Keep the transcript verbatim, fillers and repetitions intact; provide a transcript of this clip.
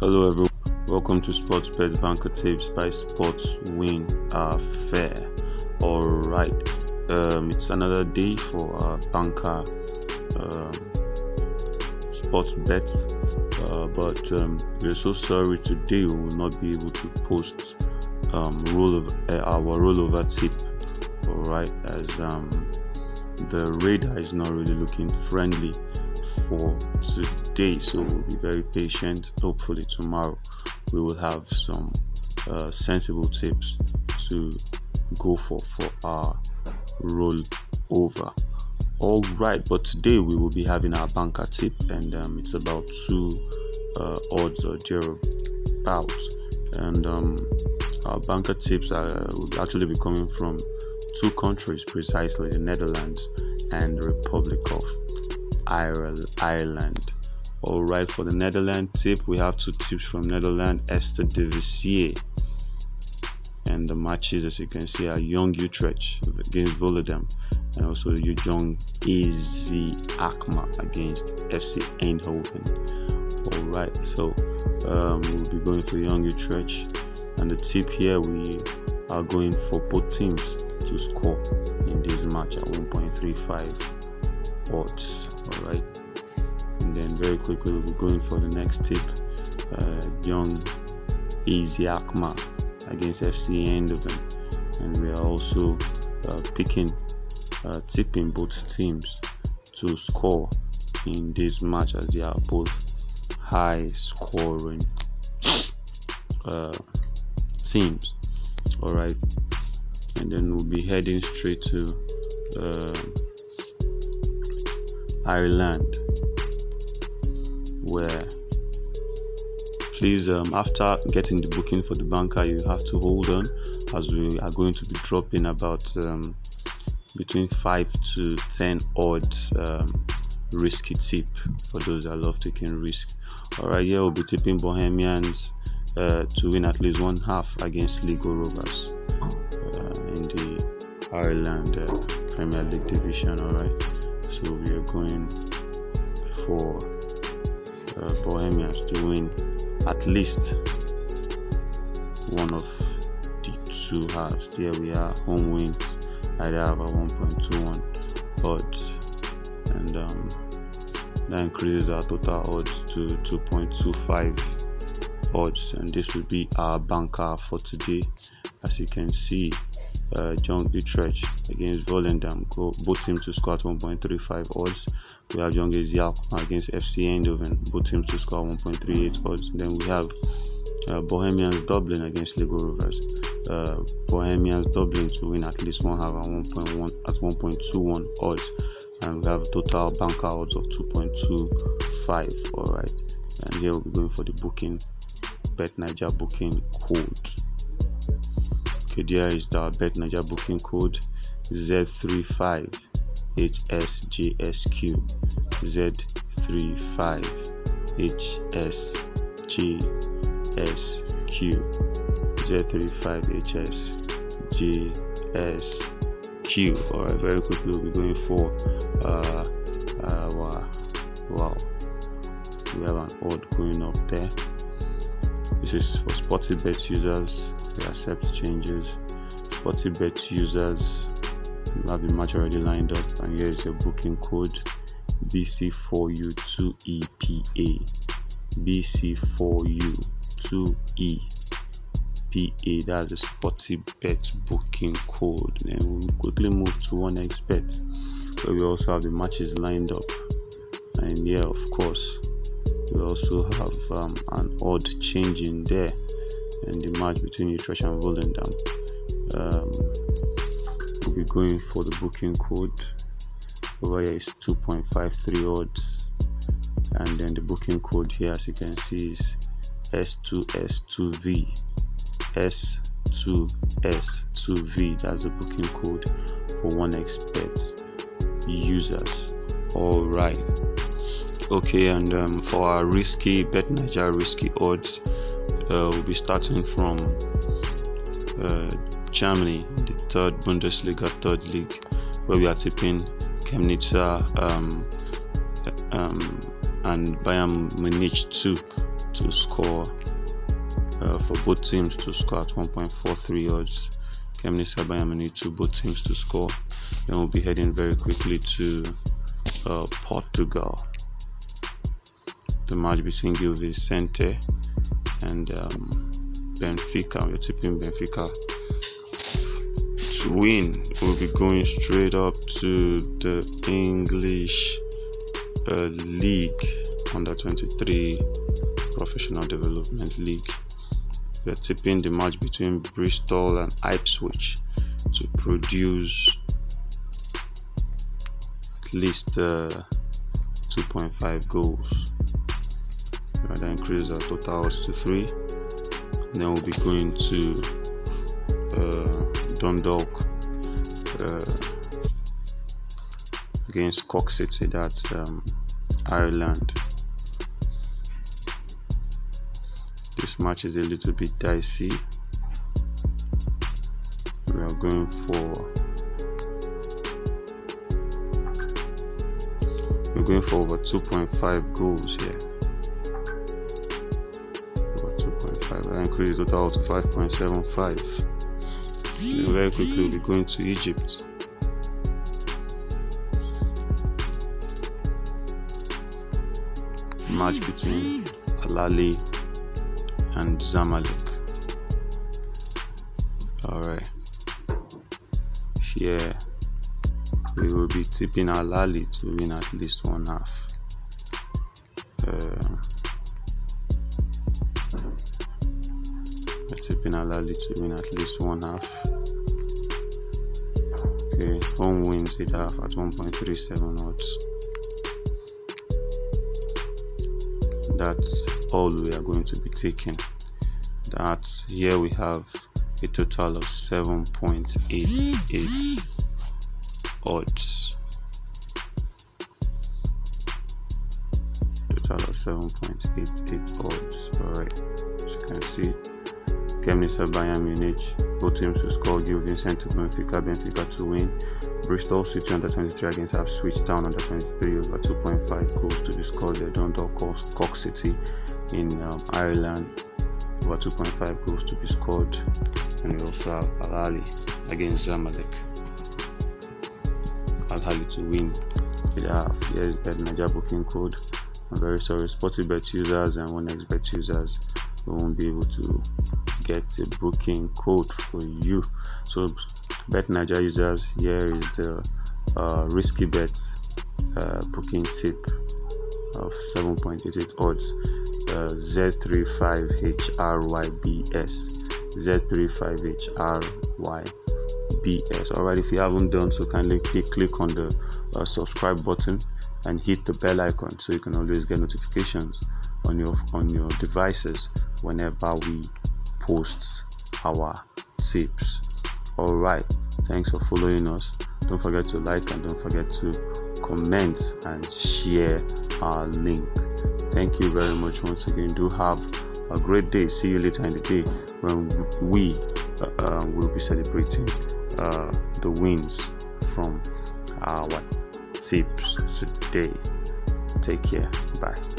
Hello everyone, welcome to Sportsbet Banker Tips by Sports Win Affair. Alright, um, it's another day for our banker um, sports bets, uh, but um, we're so sorry today we will not be able to post um, rollover, uh, our rollover tip. Alright, as um, the radar is not really looking friendly for today, so we'll be very patient. Hopefully tomorrow we will have some uh, sensible tips to go for for our roll over. All right, but today we will be having our banker tip, and um, it's about two uh, odds or thereabouts, and um, our banker tips are, will actually be coming from two countries, precisely the Netherlands and the Republic of Ireland. All right, for the Netherlands tip, we have two tips from Netherlands: Esther de Vizier, and the matches, as you can see, are Young Utrecht against Volendam, and also Young A Z Alkmaar against F C Eindhoven. All right, so um, we'll be going for Young Utrecht, and the tip here, we are going for both teams to score in this match at one point three five odds. All right, and then very quickly we'll be going for the next tip: uh, Young A Z Alkmaar against F C Eindhoven, and we are also uh, picking, uh, tipping both teams to score in this match, as they are both high-scoring uh, teams. All right, and then we'll be heading straight to uh, Ireland, where please um, after getting the booking for the banker, you have to hold on, as we are going to be dropping about um, between five to ten odds um, risky tip for those that love taking risk. All right, here we'll be tipping Bohemians uh, to win at least one half against Sligo Rovers uh, in the Ireland uh, Premier League division. All right, so we are going for uh, Bohemians to win at least one of the two halves. There we are, home wins either have a one point two one odds, and um, that increases our total odds to two point two five odds, and this will be our banker for today. As you can see, uh, Young Utrecht against Volendam, go both teams to score at one point three five odds. We have Young A Z Alkmaar against F C Eindhoven, both teams to score one point three eight odds. Then we have uh, Bohemians Dublin against Sligo Rovers. Uh, Bohemians Dublin to win at least one half at one point one at one point two one odds, and we have a total banker odds of two point two five. All right, and here we'll be going for the booking BetNaija booking code. Okay, there is the BetNaija booking code: Z thirty-five H S J S Q, Z thirty-five H S J S Q, Z thirty-five H S J S Q. All right, very quickly we'll be going for uh, uh wow, wow, we have an odd going up there. This is for Sportybet users. We accept changes. Sportybet users, you have the match already lined up, and here is your booking code: B C four U two E P A, B C four U two E P A. That's the Sportybet booking code. Then we'll quickly move to one X Bet, where we also have the matches lined up, and here, of course, we also have um, an odd change in there in the match between Utrecht and Volendam. Um, we'll be going for the booking code. Over here is two point five three odds, and then the booking code here, as you can see, is S two S two V, S two S two V. That's the booking code for one X Bet users. All right. Okay, and um, for our risky BetNaija risky odds, uh, we'll be starting from uh, Germany, the third Bundesliga, third league, where we are tipping Chemnitzer um, um, and Bayern Munich two to score, uh, for both teams to score at one point four three odds. Kemnitsa Bayern Munich two, both teams to score. Then we'll be heading very quickly to uh, Portugal. The match between Gil Vicente and um, Benfica. We're tipping Benfica to win. We'll be going straight up to the English uh, League, under twenty-three Professional Development League. We're tipping the match between Bristol and Ipswich to produce at least uh, two point five goals. We're going to increase our total odds to three. And then we'll be going to uh, Dundalk uh, against Cork City, that's um, Ireland. This match is a little bit dicey. We are going for we're going for over two point five goals here. Over two point five. I increase the total to five point seven five. Very quickly we'll be going to Egypt. Match between Al Ahly and Zamalek. Alright. Here we will be tipping Al Ahly to win at least one half. Uh, we're tipping Al Ahly to win at least one half. Okay, home wins it half at one point three seven odds. That's all we are going to be taking. That here we have a total of seven point eight eight odds. Total of seven point eight eight odds. Alright, as you can see, Kemnitsa Bayern Munich, both teams to score. Gil Vicente to Benfica, Benfica to win. Bristol City under twenty-three against Ipswich Town under twenty-three, over two point five goals to be scored there. Dundalk Cork City in um, Ireland, over two point five goals to be scored. And we also have Al Ahly against Zamalek. Al Ahly to win with half. Here's BetNaija booking code. I'm very sorry, Sportybet users and one X Bet users, we won't be able to get a booking code for you. So BetNaija users, here is the uh, risky bet uh, booking tip of seven point eight eight odds. uh, Z thirty-five H R Y B S Z thirty-five H R Y B S. Alright, if you haven't done so, kindly click, click on the uh, subscribe button and hit the bell icon so you can always get notifications on your on your devices whenever we post our tips. Alright, thanks for following us. Don't forget to like and don't forget to comment and share our link. Thank you very much once again. Do have a great day. See you later in the day when we uh, uh, will be celebrating uh, the wins from our tips today. Take care. Bye.